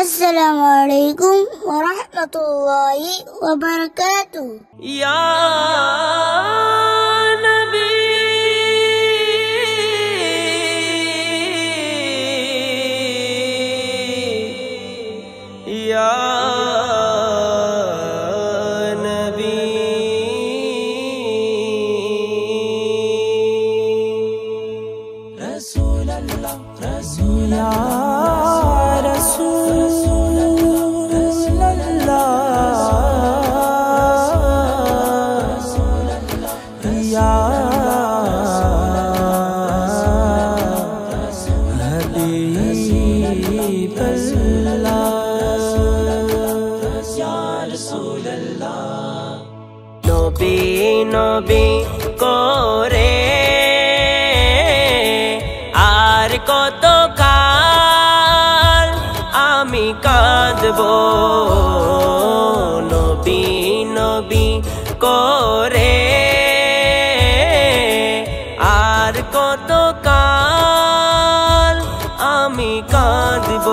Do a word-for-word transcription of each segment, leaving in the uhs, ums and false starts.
আসসালামু আলাইকুম ওয়া রাহমাতুল্লাহি ওয়া বারাকাতুহু। ইয়া নবী ইয়া নবী রাসূলুল্লাহ রাসূলুল্লাহ নবী নবী করে আর কত কাল আমি কাঁদব, নবী নবী করে আর কত কাল আমি কাঁদব।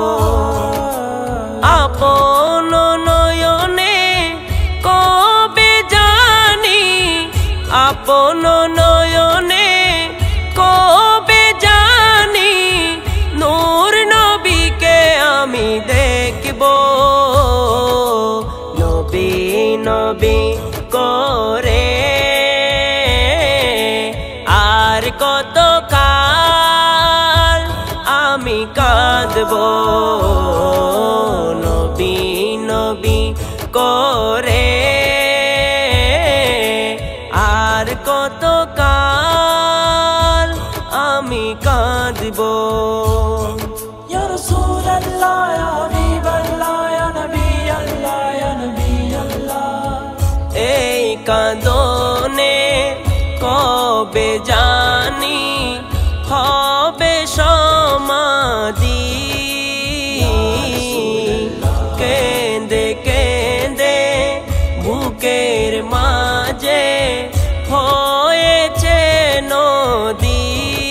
আপন নয়নে কবে জানি, আপন নয়নে কবে জানি নূর নবীকে আমি দেখব, নবী নবী করে আর কত কাল আমি কাঁদব, নবী নবী করে আর কত কাল আমি কাঁদব। ইয়া রাসূলুল্লাহ ইয়া হাবিবাল্লাহ ইয়া নবিয়াল্লাহ ইয়া নবিয়াল্লাহ, এই কাঁদনে কবে জানি হবে সমাধি, কেঁদে কেঁদে বুকের মাঝে হয়েছে নদী,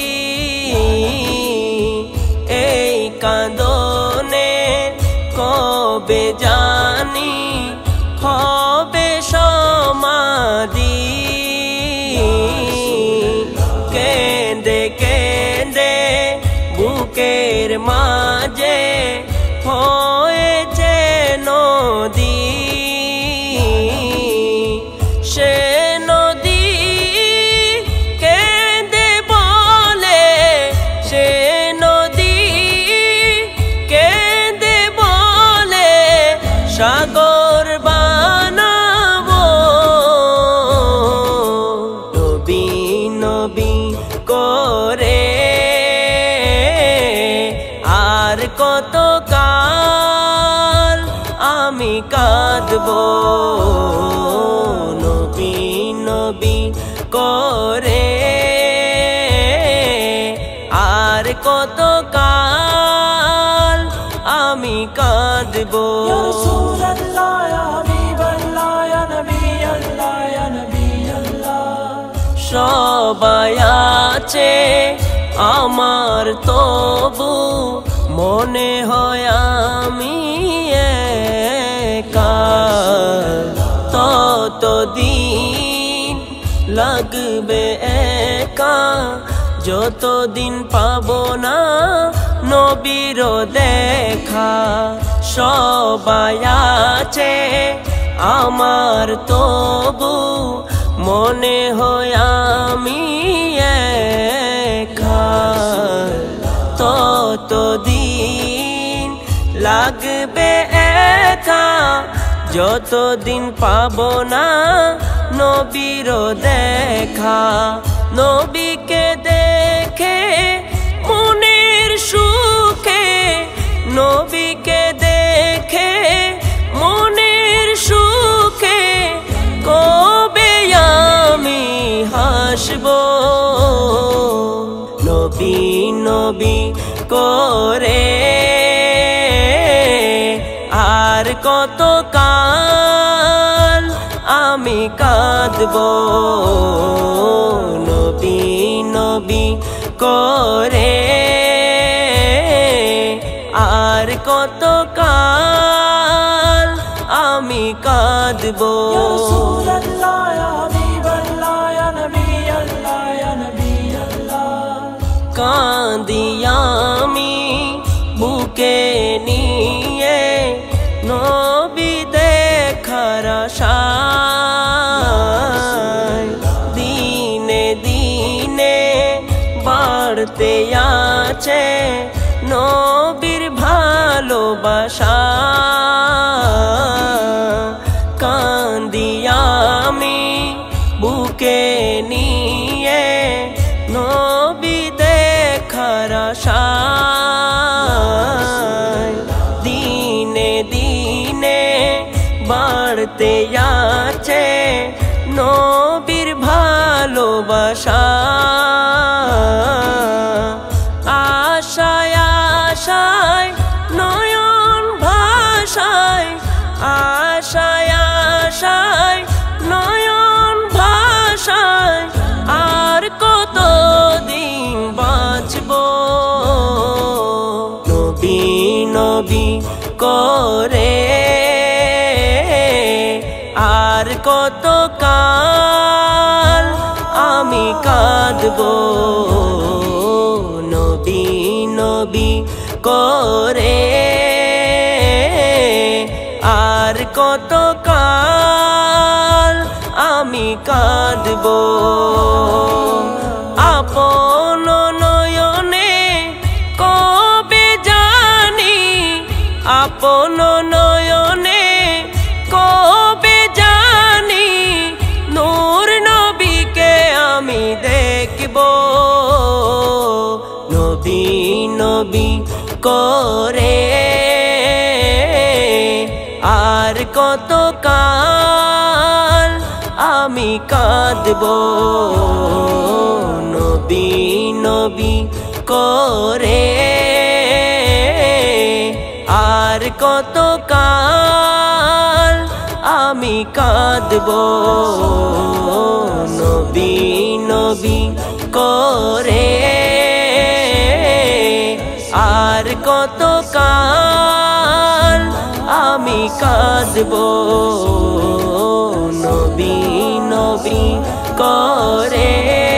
এই কাঁদনে কবে জানি হবে সমাধি, কেঁদে কেঁদে বুকের মাঝে হয়েছে নদী, সে নদী কেঁদে বলে, সে নদী কেঁদে বলে সাগর বানাবো, নবী নবী করে আর কত কাল আমি কাঁদব, নবী নবী করে আর কত কাল আমি কাঁদব। ইয়া রাসূলুল্লাহ ইয়া হাবিবাল্লাহ ইয়া নবিয়াল্লাহ ইয়া নবিয়াল্লাহ, সবাই আছে আমার তবু মনে হয় আমি একা, ততদিন লাগবে একা যতদিন পাবো না নবীর দেখা, সবাই আছে আমার তবু মনে হয় আমি একা, ততদিন লাগবে একা যতদিন পাবো না নবীর দেখা, নবীকে দেখে মনের সুখে, নবীকে দেখে মনের সুখে কবে আমি হাসব, নবী নবী করে আর কত কাল আমি কাঁদব, নবী নবী করে আর কত কাল আমি কাঁদবো কাঁদি আমি বুকে নিয়ে নবী দেখার আশায় দিনে দিনে বাড়তে আছে নবীর ভালোবাসা কাঁদি আমি বুকে নিয়ে নবী দেখার আশায় দিনে দিনে বাড়তে আছে নবীর ভালোবাসা আশায় আশায় নয়ন ভাষায় আশায় আশায় নয়ন ভাষায় আর কত দিন বাঁচবো নবী নবী করে আর কত কাল আমি কাঁদবো নবী নবী করে আর কত কাল আমি কাঁদবো আপন নয়নে কবে জানি আপন নয়নে কবে জানি নূর নবীকে আমি দেখব নবী নবী করে আর কত কাল আমি কাঁদবো নবী নবী করে আর কত কাল আমি কাঁদবো নবী নবী করে আর কত কাল আমি কাঁদবো নবী নবী করে।